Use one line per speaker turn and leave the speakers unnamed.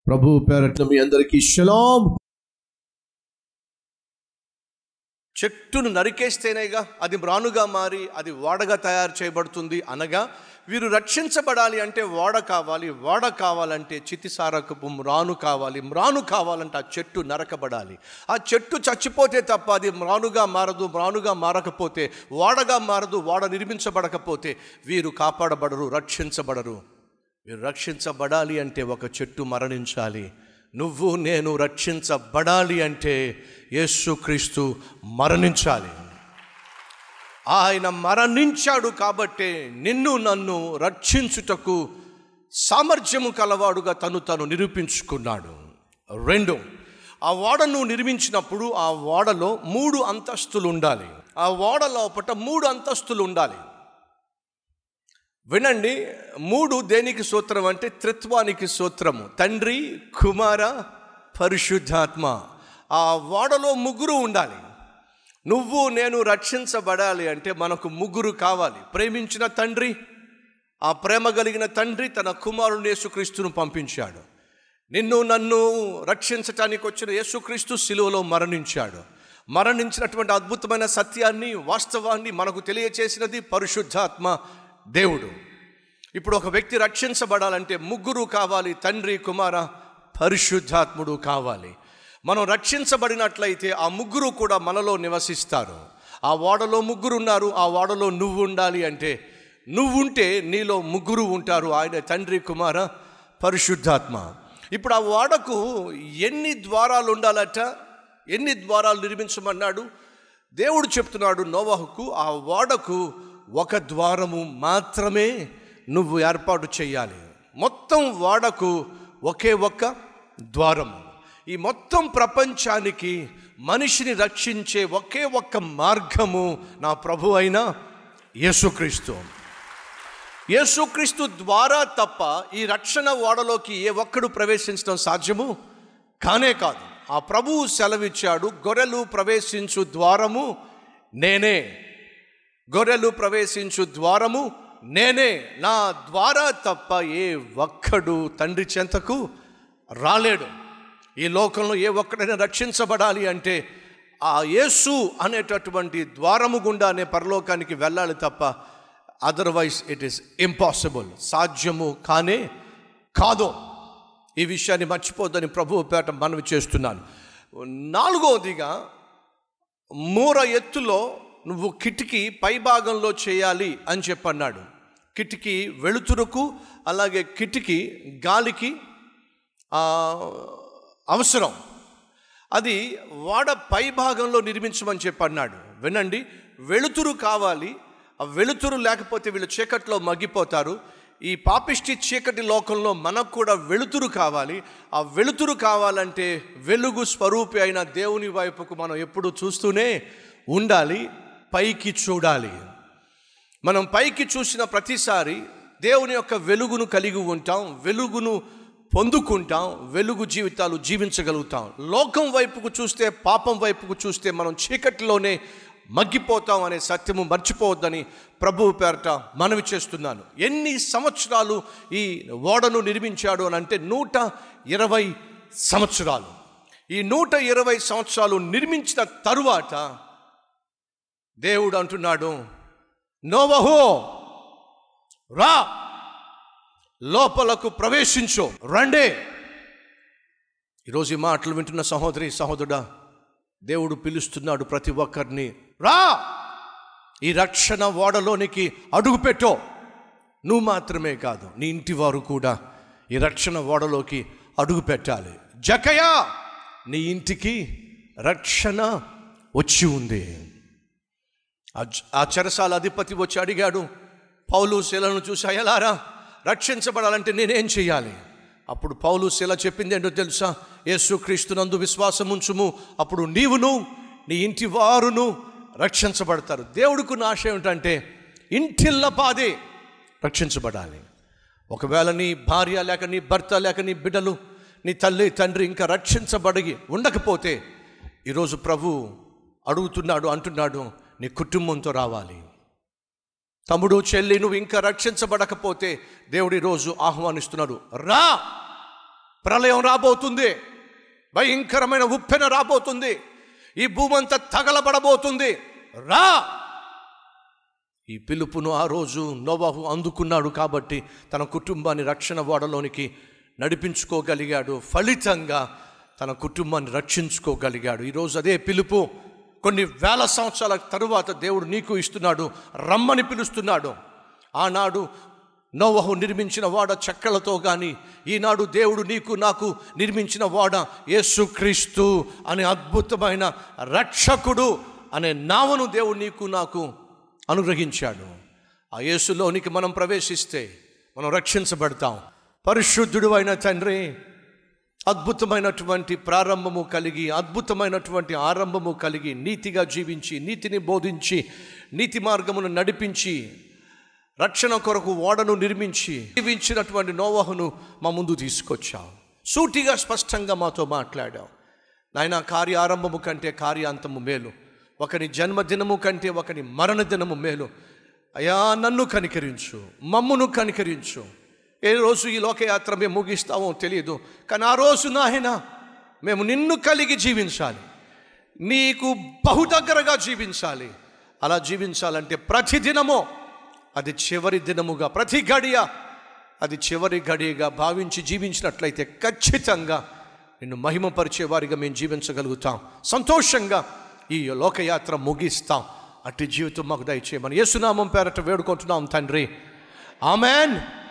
ప్రభు పేరట మీ అందరికీ షలాం.
చెట్టును నరికేస్తేనేగా అది మ్రానుగా మారి అది ఓడగా తయారు చేయబడుతుంది. అనగా వీరు రక్షించబడాలి అంటే ఓడ కావాలి, ఓడ కావాలంటే చితిసారకపు మ్రాను కావాలి, మ్రాను కావాలంటే ఆ చెట్టు నరకబడాలి. ఆ చెట్టు చచ్చిపోతే తప్ప అది మ్రానుగా మారదు, మ్రానుగా మారకపోతే ఓడగా మారదు, ఓడ నిర్మించబడకపోతే వీరు కాపాడబడరు, రక్షించబడరు. వీరు రక్షించబడాలి అంటే ఒక చెట్టు మరణించాలి. నువ్వు నేను రక్షించబడాలి అంటే యేసుక్రీస్తు మరణించాలి. ఆయన మరణించాడు కాబట్టే నిన్ను నన్ను రక్షించుటకు సామర్థ్యము కలవాడుగా తను నిరూపించుకున్నాడు. 2, ఆ ఓడను నిర్మించినప్పుడు ఆ ఓడలో 3 అంతస్తులు ఉండాలి. ఆ ఓడ లోపట 3 అంతస్తులు ఉండాలి. వినండి, 3 దేనికి సూత్రం అంటే త్రిత్వానికి సూత్రము. తండ్రి, కుమార, పరిశుద్ధాత్మ. ఆ ఓడలో 3 ఉండాలి. నువ్వు నేను రక్షించబడాలి అంటే మనకు 3 కావాలి. ప్రేమించిన తండ్రి, ఆ ప్రేమ కలిగిన తండ్రి తన కుమారుని యేసుక్రీస్తును పంపించాడు. నిన్ను నన్ను రక్షించటానికి వచ్చిన యేసుక్రీస్తు శిలువలో మరణించాడు. మరణించినటువంటి అద్భుతమైన సత్యాన్ని, వాస్తవాన్ని మనకు తెలియచేసినది పరిశుద్ధాత్మ దేవుడు. ఇప్పుడు ఒక వ్యక్తి రక్షించబడాలంటే 3 కావాలి. తండ్రి, కుమార, పరిశుద్ధాత్ముడు కావాలి. మనం రక్షించబడినట్లయితే ఆ 3 కూడా మనలో నివసిస్తారు. ఆ ఓడలో 3 ఉన్నారు. ఆ ఓడలో నువ్వు ఉండాలి అంటే నువ్వుంటే నీలో 3 ఉంటారు. ఆయన తండ్రి, కుమార, పరిశుద్ధాత్మ. ఇప్పుడు ఆ ఓడకు ఎన్ని ద్వారాలు ఉండాలట? ఎన్ని ద్వారాలు నిర్మించమన్నాడు? దేవుడు చెప్తున్నాడు నోవహుకు, ఆ ఓడకు 1 ద్వారము మాత్రమే నువ్వు ఏర్పాటు చేయాలి. మొత్తం ఓడకు ఒకే 1 ద్వారము. ఈ మొత్తం ప్రపంచానికి మనిషిని రక్షించే ఒకే 1 మార్గము నా ప్రభు అయిన యేసుక్రీస్తు. యేసుక్రీస్తు ద్వారా తప్ప ఈ రక్షణ ఓడలోకి ఏ ఒక్కడు ప్రవేశించడం సాధ్యము కానే కాదు. ఆ ప్రభువు సెలవిచ్చాడు, గొర్రెలు ప్రవేశించు ద్వారము నేనే, గొర్రెలు ప్రవేశించు ద్వారము నేనే. నా ద్వారా తప్ప ఏ ఒక్కడు తండ్రి చెంతకు రాలేడు. ఈ లోకంలో ఏ ఒక్కడైనా రక్షించబడాలి అంటే ఆ యేసు అనేటటువంటి ద్వారము గుండానే పరలోకానికి వెళ్ళాలి తప్ప అదర్వైజ్ ఇట్ ఈస్ ఇంపాసిబుల్, సాధ్యము కానే కాదు. ఈ విషయాన్ని మర్చిపోద్దని ప్రభువు పేట మనవి చేస్తున్నాను. 4వదిగా మూర ఎత్తులో నువ్వు కిటికీ పైభాగంలో చేయాలి అని చెప్పన్నాడు. కిటికీ వెలుతురుకు అలాగే కిటికీ గాలికి అవసరం. అది వాడ పైభాగంలో నిర్మించమని చెప్పన్నాడు. వినండి, వెలుతురు కావాలి. ఆ వెలుతురు లేకపోతే వీళ్ళు చీకట్లో మగ్గిపోతారు. ఈ పాపిష్టి చీకటి లోకంలో మనకు కూడా వెలుతురు కావాలి. ఆ వెలుతురు కావాలంటే వెలుగు స్వరూపి అయిన దేవుని వైపుకు మనం ఎప్పుడు చూస్తూనే ఉండాలి, పైకి చూడాలి. మనం పైకి చూసిన ప్రతిసారి దేవుని యొక్క వెలుగును కలిగి ఉంటాం, వెలుగును పొందుకుంటాం, వెలుగు జీవితాలు జీవించగలుగుతాం. లోకం వైపుకు చూస్తే, పాపం వైపుకు చూస్తే మనం చీకటిలోనే మగ్గిపోతాం అనే సత్యము మర్చిపోవద్దని ప్రభువు పేరట మనవి చేస్తున్నాను. ఎన్ని సంవత్సరాలు ఈ ఓడను నిర్మించాడు అని అంటే 120 సంవత్సరాలు. ఈ 120 సంవత్సరాలు నిర్మించిన తరువాత దేవుడు అంటున్నాడు, నోవహు రా, లోపలకు ప్రవేశించు, రండే. ఈరోజు ఈ మాటలు వింటున్న సహోదరి సహోదరుడా, దేవుడు పిలుస్తున్నాడు ప్రతి ఒక్కరిని, రా, ఈ రక్షణ ఓడలోనికి అడుగుపెట్టో. నువ్వు మాత్రమే కాదు, నీ ఇంటి వారు కూడా ఈ రక్షణ ఓడలోకి అడుగు పెట్టాలి. జకయా, నీ ఇంటికి రక్షణ వచ్చి ఉంది. ఆ చెరసాల అధిపతి వచ్చి అడిగాడు పౌలు శీలను చూసి, అయ్యలారా, రక్షించబడాలంటే నేనేం చేయాలి? అప్పుడు పౌలు శీల చెప్పింది ఏంటో తెలుసా? యేసుక్రీస్తునందు విశ్వాసం ఉంచుము, అప్పుడు నీవును నీ ఇంటి వారును రక్షించబడతారు. దేవుడికి ఆశ ఏమిటంటే ఇంటిల్ల పాదే రక్షించబడాలి. ఒకవేళ నీ భార్య లేక నీ భర్త లేక నీ బిడ్డలు, నీ తల్లి తండ్రి ఇంకా రక్షించబడి ఉండకపోతే ఈరోజు ప్రభు అడుగుతున్నాడు, అంటున్నాడు, నీ కుటుంబంతో రావాలి. తమ్ముడు, చెల్లి, నువ్వు ఇంకా రక్షించబడకపోతే దేవుడు ఈరోజు ఆహ్వానిస్తున్నాడు, రా, ప్రళయం రాబోతుంది, భయంకరమైన ఉప్పెన రాబోతుంది, ఈ భూమంతా తగలబడబోతుంది, రా. ఈ పిలుపును ఆ రోజు నోవహు అందుకున్నాడు కాబట్టి తన కుటుంబాన్ని రక్షణ ఓడలోనికి నడిపించుకోగలిగాడు. ఫలితంగా తన కుటుంబాన్ని రక్షించుకోగలిగాడు. ఈరోజు అదే పిలుపు కొన్ని వేల సంవత్సరాల తరువాత దేవుడు నీకు ఇస్తున్నాడు, రమ్మని పిలుస్తున్నాడు. ఆనాడు నోవహు నిర్మించిన వాడ చెక్కలతో కానీ, ఈనాడు దేవుడు నీకు నాకు నిర్మించిన వాడ యేసుక్రీస్తు అనే అద్భుతమైన రక్షకుడు అనే నామను దేవుడు నీకు నాకు అనుగ్రహించాడు. ఆ యేసులోనికి మనం ప్రవేశిస్తే మనం రక్షించబడతాం. పరిశుద్ధుడు అయిన తండ్రి, అద్భుతమైనటువంటి ప్రారంభము కలిగి, అద్భుతమైనటువంటి ఆరంభము కలిగి, నీతిగా జీవించి, నీతిని బోధించి, నీతి మార్గమును నడిపించి, రక్షణ కొరకు ఓడను నిర్మించి జీవించినటువంటి నోవహును మా ముందు తీసుకొచ్చావు. సూటిగా స్పష్టంగా మాతో మాట్లాడావు. నాయన, కార్యారంభము కంటే కార్యాంతము మేలు, ఒకని జన్మదినము కంటే ఒకని మరణదినము మేలు. అయ్యా, నన్ను కనికరించు, మమ్మును కనికరించు. ఏ రోజు ఈ లోకయాత్ర మేము ముగిస్తామో తెలియదు, కానీ ఆ రోజు నాయన మేము నిన్ను కలిగి జీవించాలి, నీకు బహు దగ్గరగా జీవించాలి. అలా జీవించాలంటే ప్రతి దినము అది చివరి దినముగా, ప్రతి గడియ అది చివరి గడియగా భావించి జీవించినట్లయితే ఖచ్చితంగా నిన్ను మహిమపరిచే వారిగా మేము జీవించగలుగుతాం. సంతోషంగా ఈ లోకయాత్ర ముగిస్తాం. అట్టి జీవితం మాకు దయచేయమని యేసునామం పేరట వేడుకుంటున్నాం తండ్రి. ఆమెన్.